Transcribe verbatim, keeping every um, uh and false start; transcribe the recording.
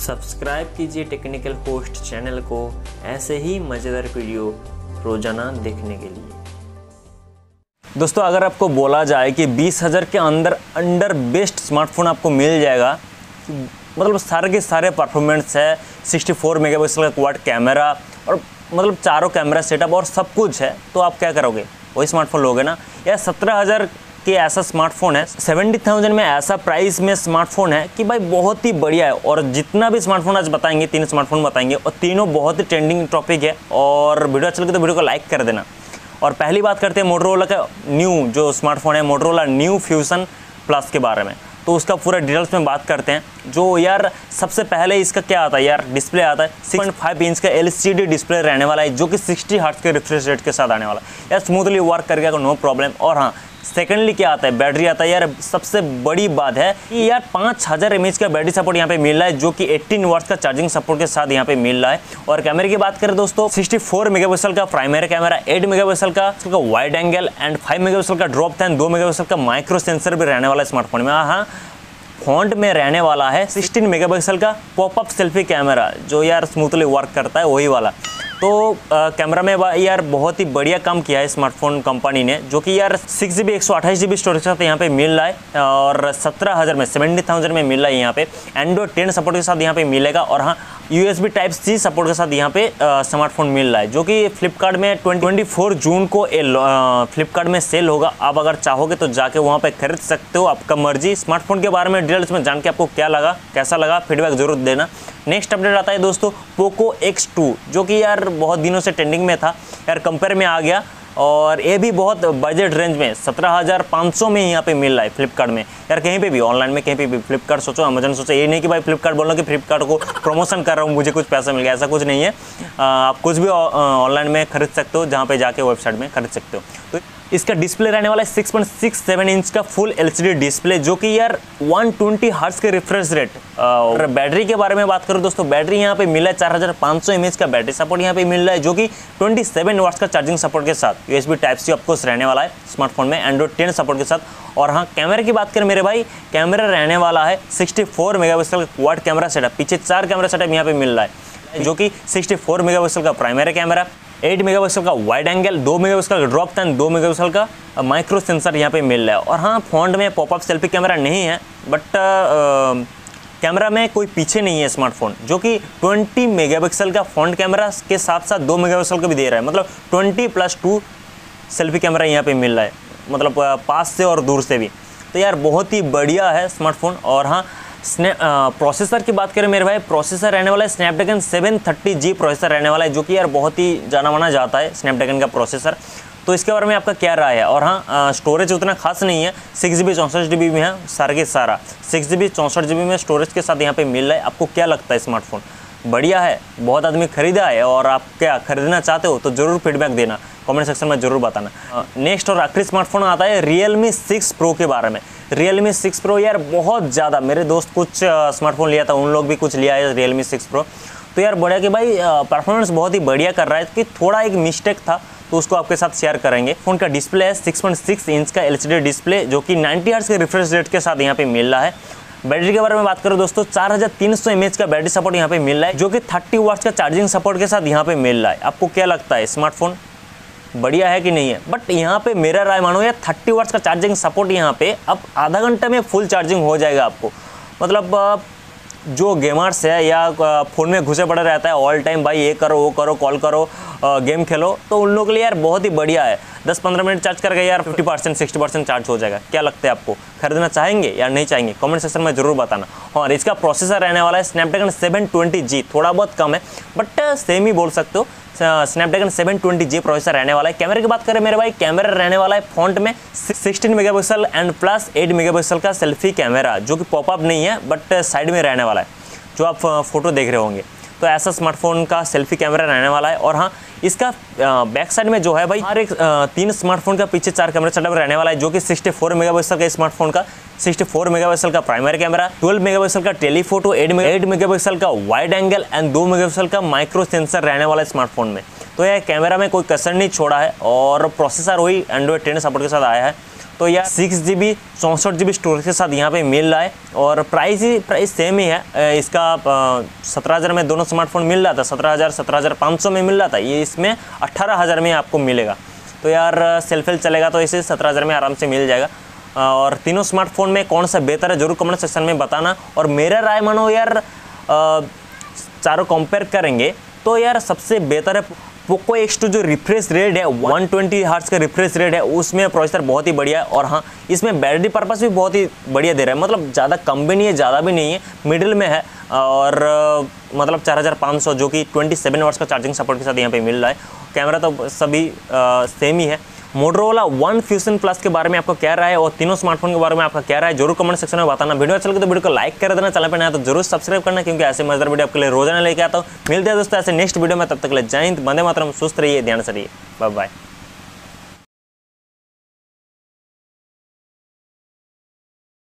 Subscribe कीजिए technical host channel को ऐसे ही मज़ेदार वीडियो रोज़ाना देखने के लिए। दोस्तों, अगर आपको बोला जाए कि बीस हज़ार के अंदर अंडर बेस्ट स्मार्टफोन आपको मिल जाएगा, मतलब सारे के सारे परफॉर्मेंस है, चौंसठ मेगापिक्सल का क्वाड कैमरा और मतलब चारों कैमरा सेटअप और सब कुछ है, तो आप क्या करोगे? वही स्मार्टफोन लोगे ना। या सत्रह हज़ार के ऐसा स्मार्टफोन है, सेवेंटी थाउजेंड में ऐसा प्राइस में स्मार्टफोन है कि भाई बहुत ही बढ़िया है। और जितना भी स्मार्टफोन आज बताएंगे, तीन स्मार्टफोन बताएंगे और तीनों बहुत ही ट्रेंडिंग टॉपिक है। और वीडियो अच्छा लगे तो वीडियो को लाइक कर देना। और पहली बात करते हैं मोटोरोला का न्यू जो स्मार्टफोन है, मोटोरोला न्यू फ्यूजन प्लस के बारे में। तो उसका पूरा डिटेल्स में बात करते हैं। जो यार सबसे पहले इसका क्या आता है यार, डिस्प्ले आता है सिक्स पॉइंट फाइव इंच का एलसीडी डिस्प्ले रहने वाला है, जो कि साठ हर्ट्ज के रिफ्रेश रेट के साथ आने वाला है। यार स्मूथली वर्क करके नो प्रॉब्लम। और हाँ, सेकेंडली क्या आता है, बैटरी आता है। यार सबसे बड़ी बात है कि यार पाँच हज़ार एम एच का बैटरी सपोर्ट यहाँ पे मिल रहा है, जो कि अठारह वाट्स का चार्जिंग सपोर्ट के साथ यहाँ पे मिल रहा है। और कैमरे की बात करें दोस्तों, चौंसठ मेगापिक्सल का प्राइमरी कैमरा, आठ मेगापिक्सल का वाइड एंगल एंड पाँच मेगापिक्सल का ड्रॉप था, दो मेगापिक्सल का माइक्रो सेंसर भी रहने वाला है स्मार्टफोन में। हाँ, फ्रंट में रहने वाला है सोलह मेगापिक्सल का पॉपअप सेल्फी कैमरा, जो यार स्मूथली वर्क करता है, वही वाला। तो कैमरा में यार बहुत ही बढ़िया काम किया है स्मार्टफोन कंपनी ने, जो कि यार सिक्स जी बी एक सौ अट्ठाईस जी बी स्टोरेज के साथ यहाँ पे मिल रहा है। और सत्रह हज़ार में सेवेंटी थाउजेंड में मिल रहा है यहाँ पे। एंड्रॉइड टेन सपोर्ट के साथ यहाँ पे मिलेगा। और हाँ, यूएसबी टाइप सी सपोर्ट के साथ यहाँ पे स्मार्टफोन मिल रहा है, जो कि फ्लिपकार्ट में चौबीस जून को फ्लिपकार्ट में सेल होगा। आप अगर चाहोगे तो जाके वहाँ पे खरीद सकते हो, आपका मर्जी। स्मार्टफोन के बारे में डिटेल्स में जान के आपको क्या लगा, कैसा लगा, फीडबैक जरूर देना। नेक्स्ट अपडेट आता है दोस्तों पोको एक्स टू, जो कि यार बहुत दिनों से ट्रेंडिंग में था, यार कंपेयर में आ गया। और ये भी बहुत बजट रेंज में सत्रह हज़ार पाँच सौ में यहाँ पे मिल रहा है फ्लिपकार्ट में। यार कहीं पे भी ऑनलाइन में कहीं पे भी, फ्लिपकार्ट सोचो, अमेजन सोचो, ये नहीं कि भाई फ्लिपकार्ट बोल रहा हूँ कि फ्लिपकार्ट को प्रमोशन कर रहा हूँ, मुझे कुछ पैसा मिल गया, ऐसा कुछ नहीं है। आप कुछ भी ऑनलाइन में खरीद सकते हो, जहाँ पे जाके वेबसाइट में खरीद सकते हो। तो इसका डिस्प्ले रहने वाला है six point six seven inch का फुल एलसीडी डिस्प्ले, जो कि यार एक सौ बीस हर्ट्ज के रिफ्रेश रेट। और बैटरी के बारे में बात करूँ दोस्तों, बैटरी यहाँ पे मिला है चार हज़ार पाँच सौ एम एच का बैटरी सपोर्ट यहाँ पे मिल रहा है, जो कि सत्ताईस वाट्स का चार्जिंग सपोर्ट के साथ यूएसबी टाइप सी ऑफकोर्स रहने वाला है स्मार्टफोन में, एंड्रॉइड टेन सपोर्ट के साथ। और हाँ, कैमरे की बात करें मेरे भाई, कैमरा रहने वाला है चौंसठ मेगापिक्सल का क्वाड कैमरा सेटअप। पीछे चार कैमरा सेटअप यहाँ पे मिल रहा है, जो कि चौंसठ मेगापिक्सल का प्राइमरी कैमरा, आठ मेगापिक्सल का वाइड एंगल, दो मेगापिक्सल का ड्रॉप था, दो मेगापिक्सल का माइक्रो सेंसर यहाँ पे मिल रहा है। और हाँ, फ्रंट में पॉपअप सेल्फी कैमरा नहीं है, बट कैमरा में कोई पीछे नहीं है स्मार्टफोन, जो कि बीस मेगापिक्सल का फ्रंट कैमरा के साथ साथ दो मेगापिक्सल का भी दे रहा है। मतलब बीस प्लस टू सेल्फी कैमरा यहाँ पे मिल रहा है, मतलब पास से और दूर से भी। तो यार बहुत ही बढ़िया है स्मार्टफोन। और हाँ, स्नैप प्रोसेसर की बात करें मेरे भाई, प्रोसेसर रहने वाला है Snapdragon seven thirty G processor रहने वाला है, जो कि यार बहुत ही जाना माना जाता है स्नैपड्रैगन का प्रोसेसर। तो इसके बारे में आपका क्या राय है? और हाँ, स्टोरेज उतना खास नहीं है, सिक्स जी बी चौंसठ जी बी में है सारा के सारा, सिक्स जी बी चौंसठ जी बी में स्टोरेज के साथ यहाँ पे मिल रहा है। आपको क्या लगता है स्मार्टफोन बढ़िया है? बहुत आदमी खरीदा है, और आप क्या खरीदना चाहते हो तो ज़रूर फीडबैक देना, कमेंट सेक्शन में ज़रूर बताना। नेक्स्ट और आखिरी स्मार्टफोन आता है रियलमी सिक्स प्रो के बारे में। रियलमी सिक्स प्रो यार बहुत ज़्यादा, मेरे दोस्त कुछ स्मार्टफोन लिया था, उन लोग भी कुछ लिया है रियलमी सिक्स प्रो। तो यार बढ़िया कि भाई परफॉर्मेंस बहुत ही बढ़िया कर रहा है, कि थोड़ा एक मिस्टेक था तो उसको आपके साथ शेयर करेंगे। फ़ोन का डिस्प्ले है सिक्स पॉइंट सिक्स इंच का एलसीडी डिस्प्ले, जो कि नब्बे हर्ट्ज के रिफ्रेश रेट के साथ यहाँ पे मिल रहा है। बैटरी के बारे में बात करो दोस्तों, चार हज़ार तीन सौ एम एच का बैटरी सपोर्ट यहाँ पे मिल रहा है, जो कि तीस वाट्स का चार्जिंग सपोर्ट के साथ यहाँ पे मिल रहा है। आपको क्या लगता है स्मार्टफोन बढ़िया है कि नहीं है? बट यहाँ पे मेरा राय मानो यार, तीस वाट्स का चार्जिंग सपोर्ट यहाँ पे अब आधा घंटे में फुल चार्जिंग हो जाएगा आपको। मतलब जो गेमर्स है या फ़ोन में घुसे पड़े रहता है ऑल टाइम, भाई ये करो वो करो, कॉल करो, गेम खेलो, तो उन लोगों के लिए यार बहुत ही बढ़िया है। दस पंद्रह मिनट चार्ज करके यार पचास परसेंट साठ परसेंट चार्ज हो जाएगा। क्या लगता है आपको, खरीदना चाहेंगे या नहीं चाहेंगे? कमेंट सेक्शन में जरूर बताना। और इसका प्रोसेसर रहने वाला है स्नैपड्रैगन सेवन ट्वेंटी जी, थोड़ा बहुत कम है बट सेम ही बोल सकते हो, Snapdragon seven twenty G processor रहने वाला है। कैमरे की बात करें मेरे भाई, कैमरा रहने वाला है फ्रंट में सोलह मेगापिक्सल एंड प्लस आठ मेगापिक्सल का सेल्फी कैमरा, जो कि पॉपअप नहीं है बट साइड में रहने वाला है, जो आप फोटो देख रहे होंगे। तो ऐसा स्मार्टफोन का सेल्फी कैमरा रहने वाला है। और हाँ, इसका बैक साइड में जो है भाई, हर एक तीन स्मार्टफोन का पीछे चार कैमरा सेटअप रहने वाला है, जो कि चौंसठ मेगापिक्सल का स्मार्टफोन का चौंसठ मेगापिक्सल का प्राइमरी कैमरा, बारह मेगापिक्सल का टेलीफोटो, आठ मेगापिक्सल का वाइड एंगल एंड दो मेगापिक्सल का माइक्रो सेंसर रहने वाला है स्मार्टफोन में। तो यह कैमरा में कोई कसर नहीं छोड़ा है। और प्रोसेसर वही एंड्रॉइड टेन सपोर्ट के साथ आया है। तो यार सिक्स जी बी चौंसठ जी बी स्टोरेज के साथ यहाँ पे मिल रहा है और प्राइस ही प्राइस सेम ही है। इसका सत्रह हज़ार में दोनों स्मार्टफोन मिल रहा था, सत्रह हज़ार सत्रह हज़ार पाँच सौ में मिल रहा था, ये इसमें अट्ठारह हज़ार में आपको मिलेगा। तो यार सेल्फी चलेगा तो इसे सत्रह हज़ार में आराम से मिल जाएगा। और तीनों स्मार्टफोन में कौन सा बेहतर है ज़रूर कमेंट सेक्शन में बताना। और मेरा राय मानो यार चारों कंपेयर करेंगे तो यार सबसे बेहतर है पोको एक्स टू। जो रिफ्रेश रेट है वन ट्वेंटी हर्ट्ज का रिफ्रेश रेट है, उसमें प्रोसेसर बहुत ही बढ़िया है। और हाँ, इसमें बैटरी पर्पस भी बहुत ही बढ़िया दे रहा है, मतलब ज़्यादा कम भी नहीं है ज़्यादा भी नहीं है, मिडिल में है। और आ, मतलब चार हज़ार पाँच सौ जो कि सत्ताईस वाट्स का चार्जिंग सपोर्ट के साथ यहाँ पे मिल रहा है। कैमरा तो सभी आ, सेम ही है। मोटोरोला वन फ्यूजन प्लस के बारे में आपको क्या राय है और तीनों स्मार्टफोन के बारे में आपका क्या राय है जरूर कमेंट सेक्शन में बताना। वीडियो अच्छा लगे तो वीडियो को लाइक कर देना, चैनल पर नया तो जरूर सब्सक्राइब करना, क्योंकि ऐसे मजेदार वीडियो आपके लिए रोजाना लेके आता हूँ। मिलते हैं दोस्तों ऐसे नेक्स्ट वीडियो में, तब तक के लिए जय हिंद, वंदे मातरम, सुस्त रहिए, ध्यान से रहिए, बाय बाय।